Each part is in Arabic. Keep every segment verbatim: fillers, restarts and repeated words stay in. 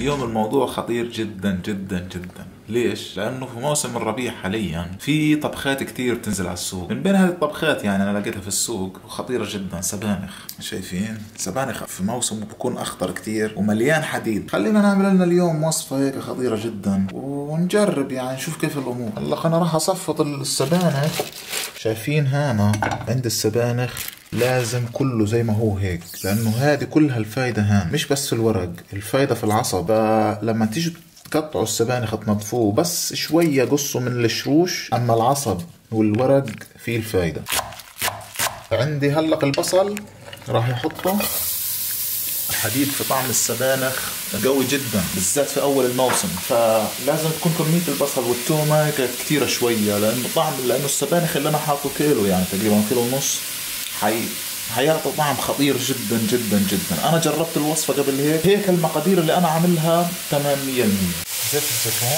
اليوم الموضوع خطير جدا جدا جدا. ليش؟ لأنه في موسم الربيع حاليا في طبخات كتير بتنزل على السوق. من بين هذه الطبخات يعني أنا لقيتها في السوق وخطيرة جدا، سبانخ. شايفين؟ سبانخ في موسمه بكون أخضر كتير ومليان حديد. خلينا نعمل لنا اليوم وصفة هيك خطيرة جدا ونجرب يعني نشوف كيف الأمور. هلا أنا راح أصفط السبانخ. شايفين هنا عند السبانخ لازم كله زي ما هو هيك، لأنه هذه كلها الفايدة هان، مش بس الورق، الفايدة في العصب. لما تيجي تقطعوا السبانخ تنظفوه بس شوية، قصوا من الشروش، أما العصب والورق فيه الفايدة. عندي هلق البصل راح يحطه. الحديد في طعم السبانخ قوي جدا بالذات في أول الموسم، فلازم تكون كمية البصل والتومة كتيرة شوية، لأنه طعم لأنه السبانخ اللي أنا حاطه كيلو يعني تقريبا كيلو ونص، حي هيعطي طعم خطير جدا جدا جدا. انا جربت الوصفه قبل هيك، هيك المقادير اللي انا عاملها تمام مية بالمية. زيت الزيتون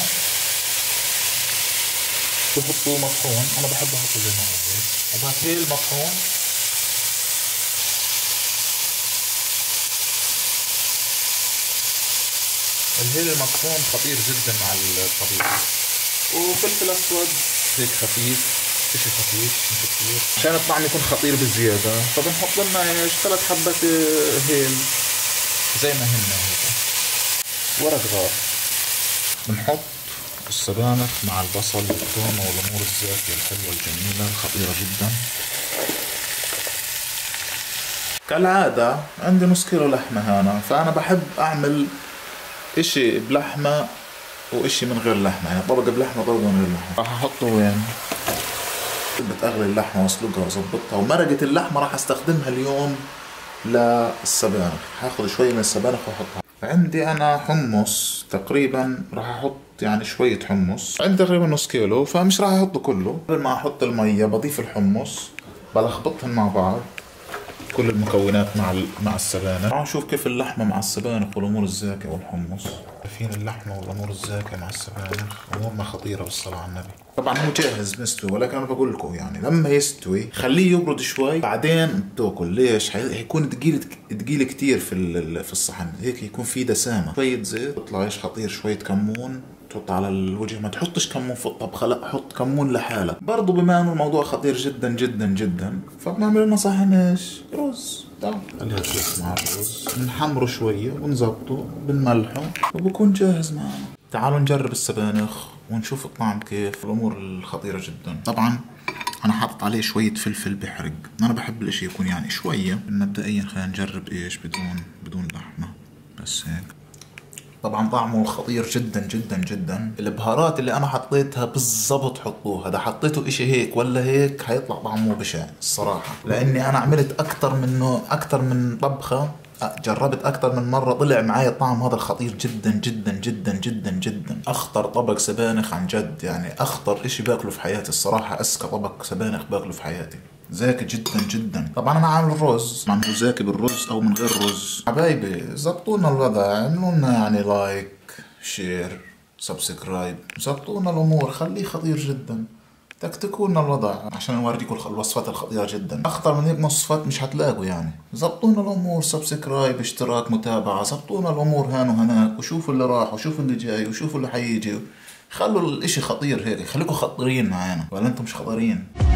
بحطوه مطحون، انا بحب احطه زي ما هو هيك، وبعد هيل مطحون، الهيل المطحون خطير جدا مع الطبيخ، وفلفل اسود هيك خفيف، اشي خفيف مش كثير عشان الطعم يكون خطير بزيادة. فبنحط لنا ايش ثلاث حبات هيل زي ما هن هيك، ورق غار. بنحط السبانخ مع البصل والثوم والامور الزاكية الحلوة الجميلة الخطيرة جدا. كالعادة عندي نص كيلو لحمة هنا، فانا بحب اعمل اشي بلحمة واشي من غير لحمة، يعني طبقة بلحمة طبقة من غير لحمة. راح احطه وين؟ بتغلي اللحمة واسلقها وظبطها، ومرقة اللحمة راح استخدمها اليوم للسبانخ. هاخذ شوية من السبانخ واحطها. عندي انا حمص تقريبا راح احط يعني شوية حمص، عندي تقريبا نص كيلو فمش راح احطه كله. قبل ما احط المية بضيف الحمص، بلخبطهم مع بعض كل المكونات مع مع السبانخ. تعالوا نشوف كيف اللحمة مع السبانخ والامور الزاكية والحمص. شايفين اللحمة والامور الزاكية مع السبانخ امورنا خطيرة بالصلاة على النبي. طبعا هو جاهز مستوي، ولكن انا بقول لكم يعني لما يستوي خليه يبرد شوي بعدين تاكل. ليش؟ حيكون ثقيل ثقيل كثير في في الصحن، هيك يكون في دسامة. شوية زيت بيطلع ايش خطير، شوية كمون تحط على الوجه. ما تحطش كمون في الطبخة، لا حط كمون لحاله. برضو بما انه الموضوع خطير جدا جدا جدا، فبنعمل لنا صحن ايش؟ رز. تعال خليها تلف مع الرز، بنحمره شوية ونظبطه بنملحه وبكون جاهز معنا. تعالوا نجرب السبانخ ونشوف الطعم كيف. الامور الخطيرة جدا. طبعا انا حاطط عليه شوية فلفل بحرق، انا بحب الاشي يكون يعني شوية. مبدئيا خلينا نجرب ايش بدون بدون لحمة بس هيك. طبعا طعمه خطير جدا جدا جدا. البهارات اللي انا حطيتها بالضبط حطوها، اذا حطيتوا اشي هيك ولا هيك حيطلع طعمه بشع الصراحة، لاني انا عملت اكتر منه اكتر من طبخة، جربت اكتر من مرة، طلع معي الطعم هذا الخطير جدا جدا جدا جدا جدا. اخطر طبق سبانخ عن جد، يعني اخطر اشي باكله في حياتي الصراحة. اسكى طبق سبانخ باكله في حياتي، زاكي جدا جدا. طبعا انا عامل رز، طبعا هو زاكي بالرز او من غير رز. حبايبي زبطونا الوضع، اعملوا لنا يعني لايك شير سبسكرايب، زبطونا الامور، خليه خطير جدا. تكتكوا لنا الوضع عشان نوريكم الوصفات الخطيرة جدا. اخطر من هيك وصفات مش هتلاقوا يعني. زبطونا الامور، سبسكرايب، اشتراك، متابعة، زبطونا الامور هان وهناك، وشوفوا اللي راح وشوفوا اللي جاي وشوفوا اللي حيجي. خلوا الاشي خطير هيك، خليكم خطيرين معانا، ولا انتم مش خطيرين؟